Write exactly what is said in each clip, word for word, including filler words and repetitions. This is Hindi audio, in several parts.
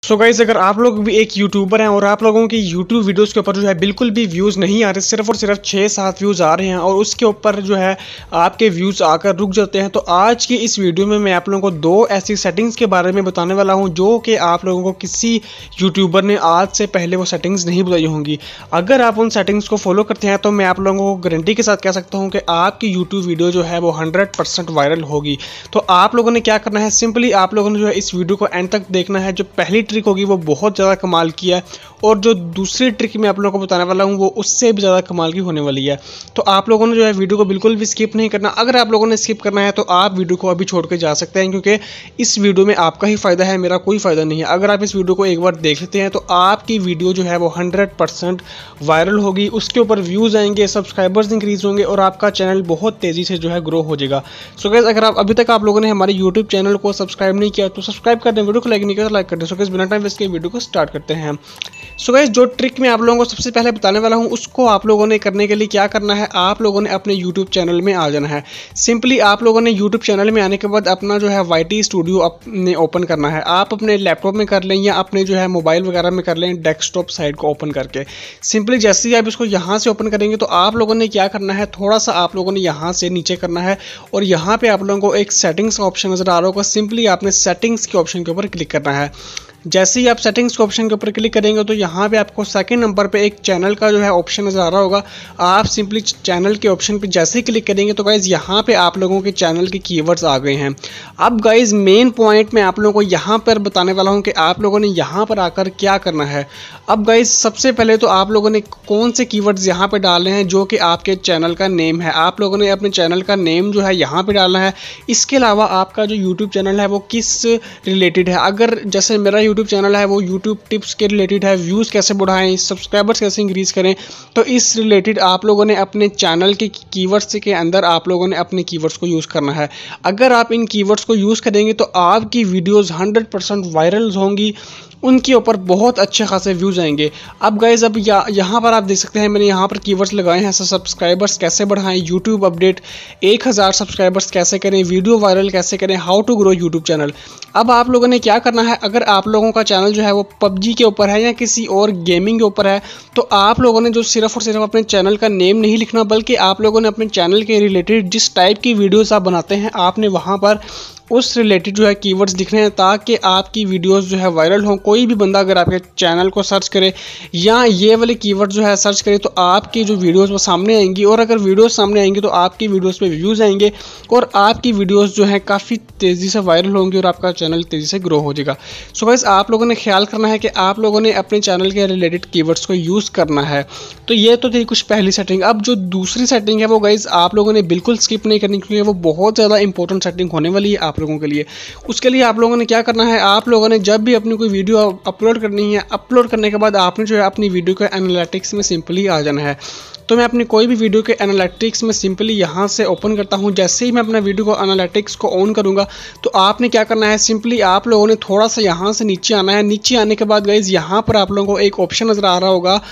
सो गाइस, अगर आप लोग भी एक यूट्यूबर हैं और आप लोगों की यूट्यूब वीडियोस के ऊपर जो है बिल्कुल भी व्यूज़ नहीं आ रहे, सिर्फ और सिर्फ छः सात व्यूज़ आ रहे हैं और उसके ऊपर जो है आपके व्यूज़ आकर रुक जाते हैं, तो आज की इस वीडियो में मैं आप लोगों को दो ऐसी सेटिंग्स के बारे में बताने वाला हूं जो कि आप लोगों को किसी यूट्यूबर ने आज से पहले वो सेटिंग्स नहीं बताई होंगी। अगर आप उन सेटिंग्स को फॉलो करते हैं तो मैं आप लोगों को गारंटी के साथ कह सकता हूँ कि आपकी यूट्यूब वीडियो जो है वो हंड्रेड परसेंट वायरल होगी। तो आप लोगों ने क्या करना है, सिंपली आप लोगों ने जो है इस वीडियो को एंड तक देखना है। जो पहली ट्रिक होगी वो बहुत ज़्यादा कमाल की है और जो दूसरी ट्रिक मैं आप लोगों को बताने वाला हूँ वो उससे भी ज़्यादा कमाल की होने वाली है। तो आप लोगों ने जो है वीडियो को बिल्कुल भी स्किप नहीं करना। अगर आप लोगों ने स्किप करना है तो आप वीडियो को अभी छोड़ के जा सकते हैं, क्योंकि इस वीडियो में आपका ही फ़ायदा है, मेरा कोई फ़ायदा नहीं है। अगर आप इस वीडियो को एक बार देख लेते हैं तो आपकी वीडियो जो है वो हंड्रेड परसेंट वायरल होगी, उसके ऊपर व्यूज़ आएंगे, सब्सक्राइबर्स इंक्रीज़ होंगे और आपका चैनल बहुत तेज़ी से जो है ग्रो हो जाएगा। सो गाइस, अगर आप अभी तक आप लोगों ने हमारे यूट्यूब चैनल को सब्सक्राइब नहीं किया तो सब्सक्राइब कर दें, वीडियो को लाइक नहीं किया तो लाइक कर दें। सो गाइस, बिना टाइम वेस्ट के वीडियो को स्टार्ट करते हैं। सो गाइस, जो ट्रिक मैं आप लोगों को सबसे पहले बताने वाला हूं उसको आप लोगों ने करने के लिए क्या करना है, आप लोगों ने अपने यूट्यूब चैनल में आ जाना है। सिंपली आप लोगों ने यूट्यूब चैनल में आने के बाद अपना जो है वाई टी स्टूडियो अपने ओपन करना है। आप अपने लैपटॉप में कर लें या अपने जो है मोबाइल वगैरह में कर लें, डेस्कटॉप साइट को ओपन करके। सिंपली जैसे ही आप इसको यहाँ से ओपन करेंगे तो आप लोगों ने क्या करना है, थोड़ा सा आप लोगों ने यहाँ से नीचे करना है और यहाँ पे आप लोगों को एक सेटिंग्स का ऑप्शन नजर आ रहा होगा। सिंपली आपने सेटिंग्स के ऑप्शन के ऊपर क्लिक करना है। जैसे ही आप सेटिंग्स के ऑप्शन के ऊपर क्लिक करेंगे तो यहाँ पे आपको सेकंड नंबर पे एक चैनल का जो है ऑप्शन नज़र आ रहा होगा। आप सिंपली चैनल के ऑप्शन पे जैसे ही क्लिक करेंगे तो गाइज़ यहाँ पे आप लोगों के चैनल के कीवर्ड्स आ गए हैं। अब गाइज़ मेन पॉइंट मैं आप लोगों को यहाँ पर बताने वाला हूँ कि आप लोगों ने यहाँ पर आकर क्या करना है। अब गाइज़ सबसे पहले तो आप लोगों ने कौन से कीवर्ड्स यहाँ पर डालने हैं जो कि आपके चैनल का नेम है। आप लोगों ने अपने चैनल का नेम जो है यहाँ पर डालना है। इसके अलावा आपका जो यूट्यूब चैनल है वो किस रिलेटेड है। अगर जैसे मेरा यूट्यूब चैनल है वो यूट्यूब टिप्स के रिलेटेड है, व्यूज़ कैसे बढ़ाएं, सब्सक्राइबर्स कैसे इंक्रीज़ करें, तो इस रिलेटेड आप लोगों ने अपने चैनल के कीवर्ड्स के अंदर आप लोगों ने अपने कीवर्ड्स को यूज़ करना है। अगर आप इन कीवर्ड्स को यूज़ करेंगे तो आपकी वीडियोज़ हंड्रेड परसेंट वायरल होंगी, उनके ऊपर बहुत अच्छे खासे व्यूज़ आएंगे। अब गाइज़ अब या, यहाँ पर आप देख सकते हैं मैंने यहाँ पर कीवर्ड्स लगाए हैं। सब्सक्राइबर्स कैसे बढ़ाएं, यूट्यूब अपडेट, एक हज़ार सब्सक्राइबर्स कैसे करें, वीडियो वायरल कैसे करें, how to grow YouTube channel. अब आप लोगों ने क्या करना है, अगर आप लोगों का चैनल जो है वो पबजी के ऊपर है या किसी और गेमिंग के ऊपर है तो आप लोगों ने जो सिर्फ और सिर्फ अपने चैनल का नेम नहीं लिखना, बल्कि आप लोगों ने अपने चैनल के रिलेटेड जिस टाइप की वीडियोज़ आप बनाते हैं आपने वहाँ पर उस रिलेटेड जो है कीवर्ड्स लिखने हैं ताकि आपकी वीडियोस जो है वायरल हों। कोई भी बंदा अगर आपके चैनल को सर्च करे या ये वाले कीवर्ड जो है सर्च करे तो आपकी जो वीडियोस वो सामने आएंगी और अगर वीडियोस सामने आएंगी तो आपकी वीडियोस पे व्यूज़ आएंगे और आपकी वीडियोस जो है काफ़ी तेज़ी से वायरल होंगी और आपका चैनल तेज़ी से ग्रो हो जाएगा। सो गाइस, आप लोगों ने ख्याल करना है कि आप लोगों ने अपने चैनल के रिलेटेड कीवर्ड्स को यूज़ करना है। तो ये तो थी कुछ पहली सेटिंग। अब जो दूसरी सेटिंग है वो गाइस आप लोगों ने बिल्कुल स्किप नहीं करनी, क्योंकि वो बहुत ज़्यादा इंपॉर्टेंट सेटिंग होने वाली है आप लोगों के लिए। उसके लिए आप लोगों ने क्या करना है, आप लोगों ने जब भी अपनी कोई वीडियो अपलोड करनी है, अपलोड करने के बाद आपने जो है अपनी वीडियो के एनालिटिक्स में सिंपली आ जाना है। तो मैं अपनी कोई भी वीडियो के एनालिटिक्स में सिंपली यहाँ से ओपन करता हूँ। जैसे ही मैं अपना वीडियो को एनालिटिक्स को ऑन करूँगा तो आपने क्या करना है, सिंपली आप लोगों ने थोड़ा सा यहाँ से नीचे आना है। नीचे आने के बाद गाइज यहाँ पर आप लोगों को एक ऑप्शन नज़र आ रहा होगा,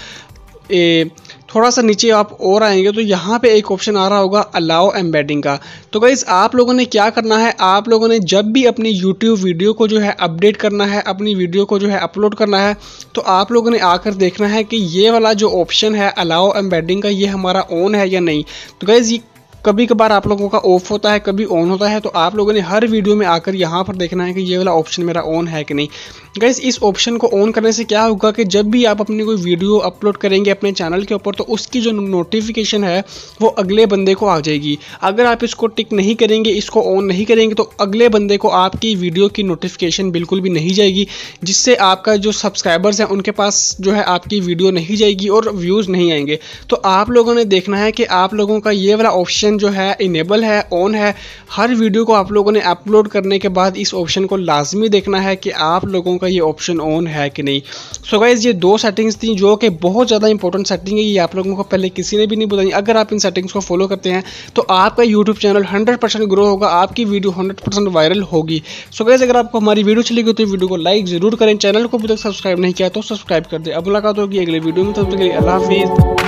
ए, थोड़ा सा नीचे आप और आएंगे तो यहाँ पे एक ऑप्शन आ रहा होगा अलाउ एम्बेडिंग का। तो गाइस आप लोगों ने क्या करना है, आप लोगों ने जब भी अपनी यूट्यूब वीडियो को जो है अपडेट करना है, अपनी वीडियो को जो है अपलोड करना है, तो आप लोगों ने आकर देखना है कि ये वाला जो ऑप्शन है अलाउ एम्बेडिंग का ये हमारा ऑन है या नहीं। तो गाइस ये कभी कभार आप लोगों का ऑफ होता है, कभी ऑन होता है, तो आप लोगों ने हर वीडियो में आकर यहाँ पर देखना है कि ये वाला ऑप्शन मेरा ऑन है कि नहीं। गाइस इस ऑप्शन को ऑन करने से क्या होगा कि जब भी आप अपनी कोई वीडियो अपलोड करेंगे अपने चैनल के ऊपर तो उसकी जो नोटिफिकेशन है वो अगले बंदे को आ जाएगी। अगर आप इसको टिक नहीं करेंगे, इसको ऑन नहीं करेंगे तो अगले बंदे को आपकी वीडियो की नोटिफिकेशन बिल्कुल भी नहीं जाएगी, जिससे आपका जो सब्सक्राइबर्स हैं उनके पास जो है आपकी वीडियो नहीं जाएगी और व्यूज़ नहीं आएंगे। तो आप लोगों ने देखना है कि आप लोगों का ये वाला ऑप्शन जो है इनेबल है, ऑन है। हर वीडियो को आप लोगों ने अपलोड करने के बाद इस ऑप्शन को लाजमी देखना है कि आप लोगों का ये ऑप्शन ऑन है कि नहीं। सो गाइज ये दो सेटिंग्स थी जो कि बहुत ज़्यादा इंपॉर्टेंट सेटिंग है, ये आप लोगों को पहले किसी ने भी नहीं बताई। अगर आप इन सेटिंग्स को फॉलो करते हैं तो आपका YouTube channel hundred percent grow होगा, आपकी वीडियो हंड्रेड परसेंट वायरल होगी। सो गाइज अगर आपको हमारी वीडियो चली गई तो वीडियो को लाइक जरूर करें, चैनल को अभी तक सब्सक्राइब नहीं किया तो सब्सक्राइब कर दें। अब मुलाकात होगी अगले वीडियो में, तब तक के लिए अल्लाह हाफिज़।